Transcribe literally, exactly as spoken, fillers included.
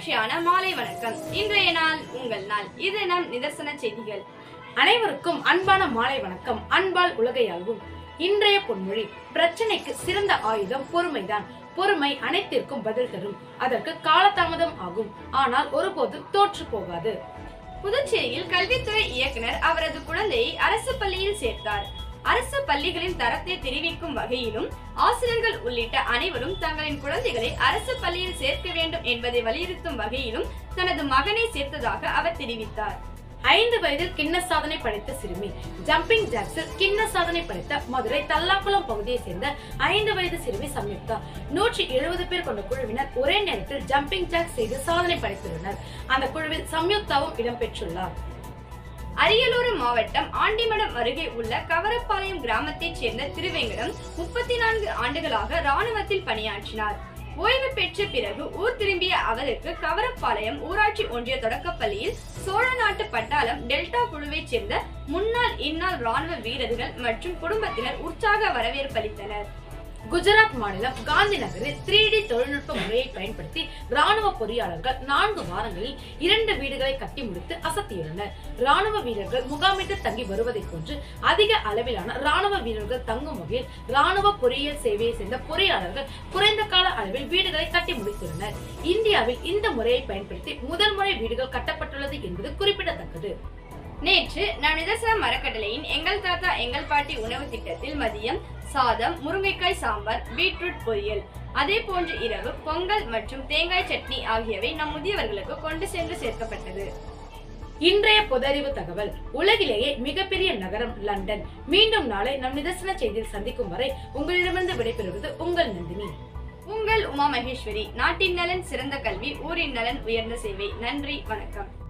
மகிழ்ச்சியான மாலை வணக்கம். இன்றைய நாள் உங்கள் நாள். இது நம் நிதர்சன செய்திகள். அனைவருக்கும் அன்பான மாலை வணக்கம். அன்பால் உலகையாகும். இன்றைய பொன்மொழி: பிரச்சனைக்கு சிறந்த ஆயுதம் பொறுமைதான். பொறுமை அனைத்திற்கும் பதில் தரும். அதற்கு காலதாமதம் ஆகும், ஆனால் ஒருபோதும் தோற்று போகாது. புதுச்சேரியில் கல்வித்துறை இயக்குனர் அவரது குழந்தையை அரசு பள்ளியில் சேர்த்தார். அரசு பள்ளிகளின் தரத்தை தெரிவிக்கும் வகையிலும் ஆசிரியர்கள் உள்ளிட்ட அனைவரும் தங்களின் குழந்தைகளை அரசு பள்ளியில் சேர்க்க வேண்டும் என்பதை வலியுறுத்தும் வகையிலும் தனது மகனை சேர்த்ததாக அவர் தெரிவித்தார். ஐந்து வயதில் கிண்ண சாதனை படைத்த சிறுமி. ஜம்பிங் ஜாக்ஸில் கிண்ண சாதனை படைத்த மதுரை தல்லாக்குளம் பகுதியை சேர்ந்த ஐந்து வயது சிறுமி சம்யுக்தா. நூற்றி எழுபது பேர் கொண்ட குழுவினர் ஒரே நேரத்தில் ஜம்பிங் ஜாக் செய்து சாதனை படைத்துள்ளனர். அந்த குழுவில் சம்யுக்தாவும் இடம்பெற்றுள்ளார். அரியலூர் மாவட்டம் ஆண்டிமடம் அருகே உள்ள கவரப்பாளையம் கிராமத்தைச் சேர்ந்த திருவேங்கடம் முப்பத்தி நான்கு ஆண்டுகளாக ராணுவத்தில் பணியாற்றினார். ஓய்வு பெற்ற பிறகு ஊர் திரும்பிய அவருக்கு கவரப்பாளையம் ஊராட்சி ஒன்றிய தொடக்கப்பள்ளியில் சோழ நாட்டு பட்டாளம் டெல்டா குழுவைச் சேர்ந்த முன்னாள் இந்நாள் ராணுவ வீரர்கள் மற்றும் குடும்பத்தினர் உற்சாக வரவேற்பளித்தனர். குஜராத் மாநிலம் காந்தி நகரில் த்ரீ டி தொழில்நுட்ப முறையை பயன்படுத்தி ராணுவ பொறியாளர்கள் நான்கு வாரங்களில் இரண்டு வீடுகளை கட்டி முடித்து அசத்தியுள்ளனர். ராணுவ வீரர்கள் முகாமிட்டு தங்கி வருவதை போன்று அதிக அளவிலான ராணுவ வீரர்கள் தங்கும் வகையில் ராணுவ பொறியியல் சேவையை சேர்ந்த பொறியாளர்கள் குறைந்த கால அளவில் வீடுகளை கட்டி முடித்துள்ளனர். இந்தியாவில் இந்த முறையை பயன்படுத்தி முதல் முறை வீடுகள் கட்டப்பட்டுள்ளது என்பது குறிப்பிடத்தக்கது. நேற்று நம் நிதர்சன மரக்கட்டளையின் எங்கள் தாத்தா எங்கள் பாட்டி உணவு திட்டத்தில் மதியம் சாதம், முருங்கைக்காய் சாம்பார், பீட்ரூட் பொரியல், அதே போன்று இரவு பொங்கல் மற்றும் தேங்காய் சட்னி ஆகியவை நம் முதியவர்களுக்கு கொண்டு சென்று சேர்க்கப்பட்டது. இன்றைய பொதறிவு தகவல்: உலகிலேயே மிகப்பெரிய நகரம் லண்டன். மீண்டும் நாளை நம் நிதர்சன செய்தியில் சந்திக்கும் வரை உங்களிடமிருந்து விடைபெறுவது உங்கள் நந்தினி. உங்கள் உமா மகேஸ்வரி. நாட்டின் நலன் சிறந்த கல்வி, ஊரின் நலன் உயர்ந்த சேவை. நன்றி, வணக்கம்.